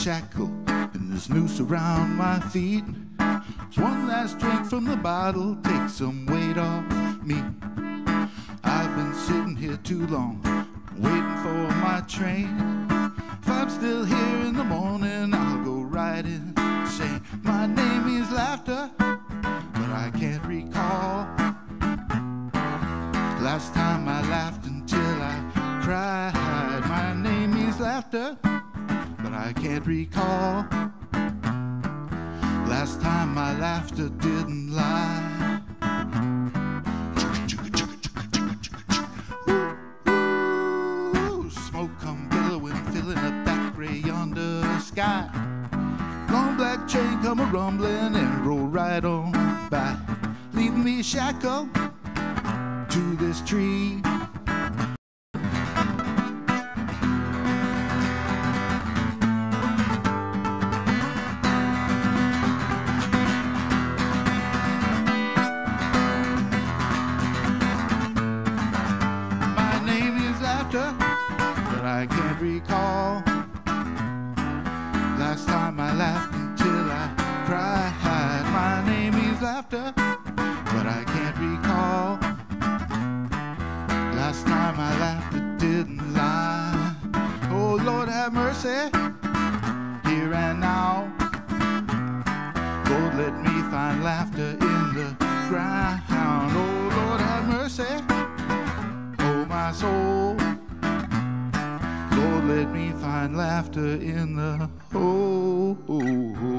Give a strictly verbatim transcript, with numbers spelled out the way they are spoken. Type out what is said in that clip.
shackle and this noose around my feet. Just one last drink from the bottle, take some weight off me. I've been sitting here too long, waiting for my train. If I'm still here in the morning, I'll go right in, say my name is laughter, but I can't recall last time I laughed until I cried. My name is laughter, but I can't recall last time my laughter didn't lie. Ooh, smoke come billowing, filling up that gray yonder sky. Long black train come a-rumbling and roll right on by, leaving me shackled to this tree. My name is laughter, but I can't recall last time I laughed until I cried. My name is laughter, but I can't recall last time I laughed, it didn't lie. Oh, Lord have mercy, here and now. Lord, let me find laughter in the ground. Oh, Lord have mercy, oh, my soul. Lord, let me find laughter in the hole.